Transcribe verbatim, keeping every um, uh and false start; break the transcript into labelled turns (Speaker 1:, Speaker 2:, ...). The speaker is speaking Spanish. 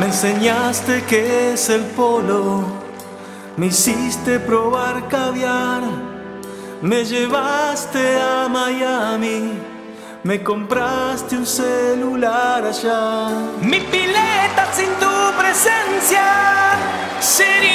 Speaker 1: enseñaste qué es el polo, me hiciste probar caviar, me llevaste a Miami, me compraste un celular allá.
Speaker 2: Mi pileta sin tu presencia sería